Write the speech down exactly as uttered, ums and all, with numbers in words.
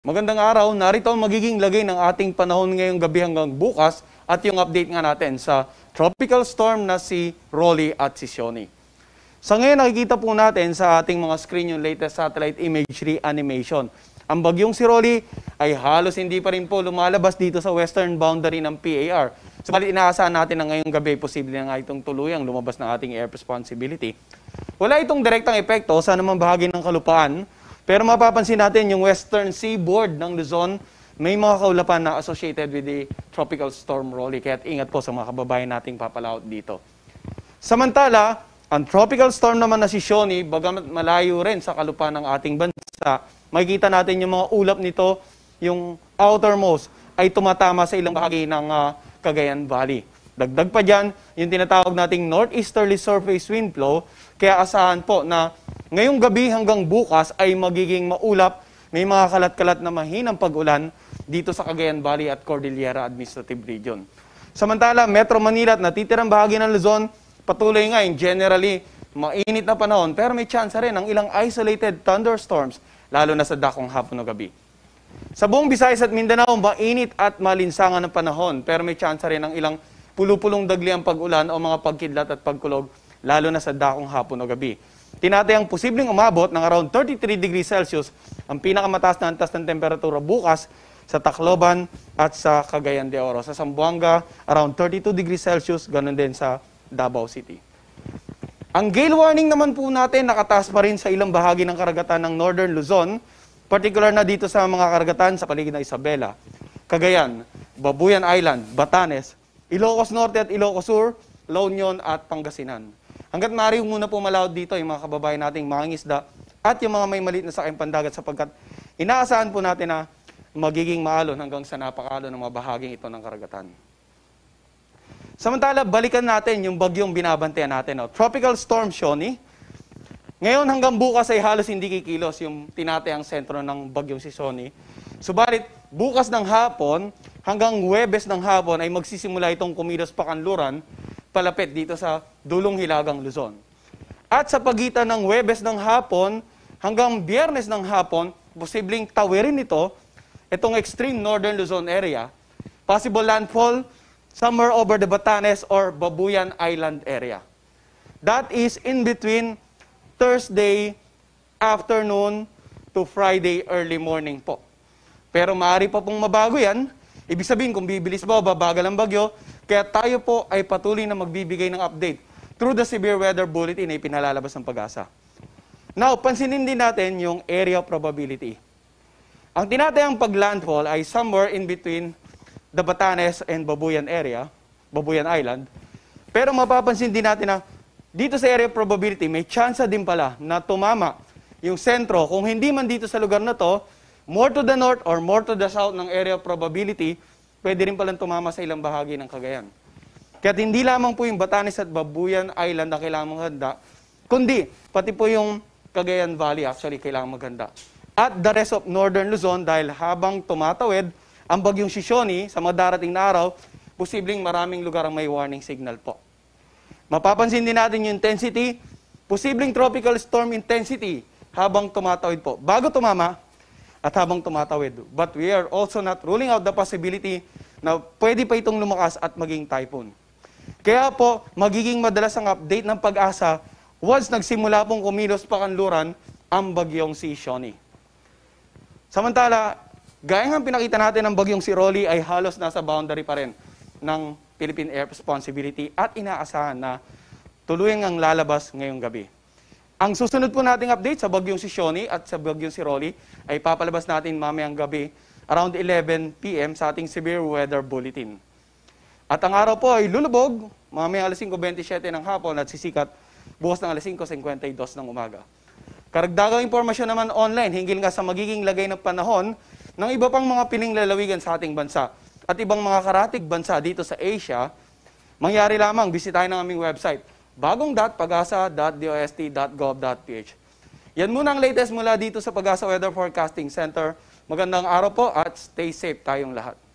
Magandang araw, narito ang magiging lagay ng ating panahon ngayong gabi hanggang bukas at yung update nga natin sa tropical storm na si Rolly at si Siony. Sa ngayon nakikita po natin sa ating mga screen yung latest satellite imagery animation. Ang bagyong si Rolly ay halos hindi pa rin po lumalabas dito sa western boundary ng P A R. Subalit inaasahan natin na ngayong gabi posible na nga itong tuluyang lumabas ng ating air responsibility. Wala itong direktang epekto sa anumang bahagi ng kalupaan. Pero mapapansin natin yung western seaboard ng Luzon, may mga kaulapan na associated with the tropical storm Rolly. Kaya ingat po sa mga kababayan nating papalaot dito. Samantala, ang tropical storm naman na si Siony, bagamat malayo rin sa kalupaan ng ating bansa, makikita natin yung mga ulap nito, yung outermost, ay tumatama sa ilang bahagi ng uh, Cagayan Valley. Dagdag pa dyan, yung tinatawag nating northeasterly surface wind flow, kaya asahan po na ngayong gabi hanggang bukas ay magiging maulap, may mga kalat-kalat na mahinang pag-ulan dito sa Cagayan Valley at Cordillera Administrative Region. Samantala, Metro Manila at natitirang bahagi ng Luzon, patuloy nga yung generally mainit na panahon, pero may chance rin ng ilang isolated thunderstorms, lalo na sa dakong hapon o gabi. Sa buong Visayas at Mindanao, mainit at malinsangan ng panahon, pero may chance rin ng ilang pulupulong dagli ang pag-ulan o mga pagkidlat at pagkulog, lalo na sa dakong hapon o gabi. Tinatayang posibleng umabot ng around thirty-three degrees Celsius ang pinakamataas na antas ng temperatura bukas sa Tacloban at sa Cagayan de Oro. Sa Zamboanga, around thirty-two degrees Celsius, ganun din sa Davao City. Ang gale warning naman po natin nakataas pa rin sa ilang bahagi ng karagatan ng Northern Luzon, particular na dito sa mga karagatan sa paligid ng Isabela, Cagayan, Babuyan Island, Batanes, Ilocos Norte at Ilocos Sur, La Union at Pangasinan. Hanggat maaari muna po malawad dito yung mga kababayan nating mangingisda at yung mga may maliit na sakaing pandagat sapagkat inaasahan po natin na magiging maalon hanggang sa napakalon ng mga bahaging ito ng karagatan. Samantala, balikan natin yung bagyong binabantayan natin. No? Tropical Storm Siony. Ngayon hanggang bukas ay halos hindi kikilos yung tinatayang sentro ng bagyong si Siony. Subalit, bukas ng hapon hanggang Huwebes ng hapon ay magsisimula itong kumilos pakanluran palapit dito sa dulong hilagang Luzon. At sa pagitan ng Huwebes ng hapon hanggang Biyernes ng hapon, posibleng tawirin ito, itong extreme northern Luzon area, possible landfall somewhere over the Batanes or Babuyan Island area. That is in between Thursday afternoon to Friday early morning po. Pero maaari pa pong mabago yan. Ibig sabihin kung bibilis ba o babagal ang bagyo, kaya tayo po ay patuloy na magbibigay ng update through the severe weather bulletin na ipinalalabas ng Pag-asa. Now, pansinin din natin yung area probability. Ang tinatayang paglandfall ay somewhere in between the Batanes and Babuyan area, Babuyan Island. Pero mapapansin din natin na dito sa area probability, may chance din pala na tumama yung sentro. Kung hindi man dito sa lugar na to, more to the north or more to the south ng area probability, pwede rin palang tumama sa ilang bahagi ng Cagayan. Kaya hindi lamang po yung Batanes at Babuyan Island na kailangan maghanda, kundi pati po yung Cagayan Valley actually kailangan maghanda. At the rest of Northern Luzon dahil habang tumatawid ang bagyong si Siony sa mga darating na araw, posibleng maraming lugar ang may warning signal po. Mapapansin din natin yung intensity, posibleng tropical storm intensity habang tumatawid po. Bago tumama, at habang tumatawid. But we are also not ruling out the possibility na pwede pa itong lumakas at maging typhoon. Kaya po, magiging madalas ang update ng Pag-asa once nagsimula pong kumilos pakanluran ang bagyong si Siony. Samantala, gaya nga pinakita natin ng bagyong si Rolly ay halos nasa boundary pa rin ng Philippine Air Responsibility at inaasahan na tuluyang ang lalabas ngayong gabi. Ang susunod po nating update sa bagyong si Siony at sa bagyong si Rolly ay papalabas natin mamayang gabi around eleven p m sa ating severe weather bulletin. At ang araw po ay lulubog mamayang alas singko bentisiete ng hapon at sisikat bukas ng alas singko singkwenta y dos ng umaga. Karagdagang impormasyon naman online hinggil nga sa magiging lagay ng panahon ng iba pang mga piling lalawigan sa ating bansa at ibang mga karatig bansa dito sa Asia, mangyari lamang bisitahin ang aming website bagong dot pag-asa dot dost dot gov dot ph. Yan muna ang latest mula dito sa Pag-asa Weather Forecasting Center. Magandang araw po at stay safe tayong lahat.